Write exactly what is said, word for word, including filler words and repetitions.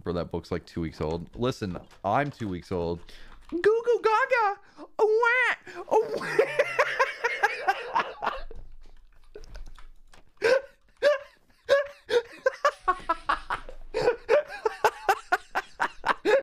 bro, that book's like two weeks old. Listen, I'm two weeks old. Goo goo gaga. Oh, wah. Oh, wah.